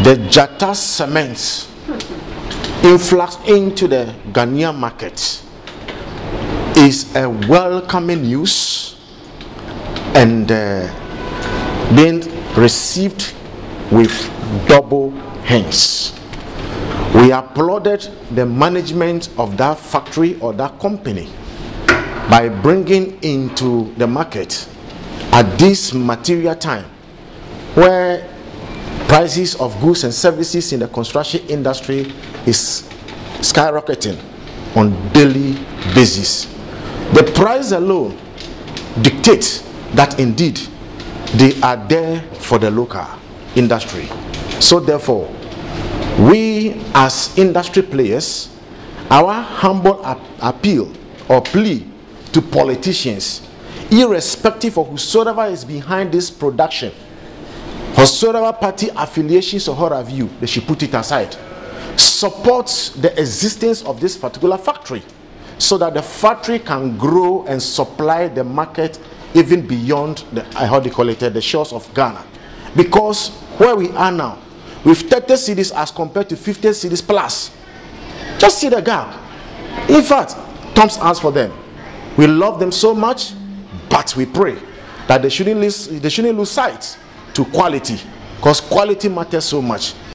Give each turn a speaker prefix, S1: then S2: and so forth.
S1: The Jata cement influx into the Ghanaian market is a welcoming news and being received with double hands. We applauded the management of that factory or that company by bringing into the market at this material time where prices of goods and services in the construction industry is skyrocketing on daily basis. The price alone dictates that indeed they are there for the local industry. So therefore, we as industry players, our humble appeal or plea to politicians, irrespective of whosoever is behind this production, whosoever party affiliations or what have you, they should put it aside. Support the existence of this particular factory so that the factory can grow and supply the market even beyond the, how do you call it, the shores of Ghana. Because where we are now, with 30 cities as compared to 50 cities plus, just see the gap. In fact, Tom's asked for them. We love them so much, but we pray that they shouldn't lose sight to quality, because quality matters so much.